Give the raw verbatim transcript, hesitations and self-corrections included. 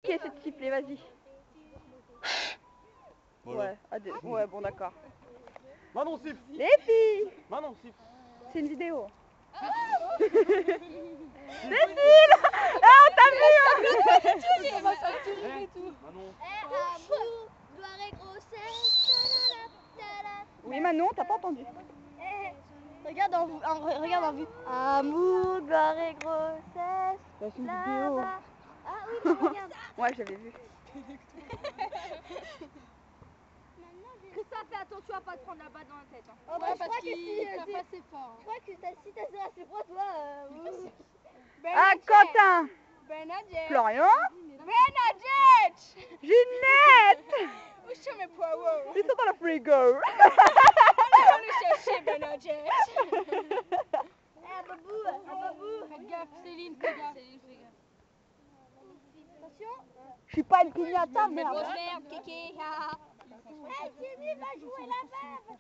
Ok, c'est de siffler, vas-y. Voilà. Ouais, adé- ouais, bon d'accord. Manon siffle. Les filles, Manon siffle. c'est une vidéo. Cécile, ah, on t'a vu hein. Manon. Amour, gloire et grossesse. Oui Manon, t'as pas entendu. Regarde en, en, regarde en vue. Amour, gloire et grossesse. C'est une vidéo. Là-bas. Ah oui, mais regarde. Ouais, j'avais vu. Christophe, fais attention à pas te prendre la balle dans la tête. Hein. Oh, bah, Ouais, je parce crois que qu'il si, euh, tape si- assez fort. Je crois que t'as- si ta sœur a fait froid, toi. Euh, Ah, Quentin, Bernadette. Florian, Bernadette. Ginette, Où sont mes poireaux? ils sont dans le frigo. On est chercher Bernadette. Eh, Babou, ah, Babou. Faites gaffe, Céline, fais gaffe. Céline, fais gaffe. Attention. Je suis pas une pignata, Mais merde. grosse merde, kéké. Eh, Timmy va jouer là-bas.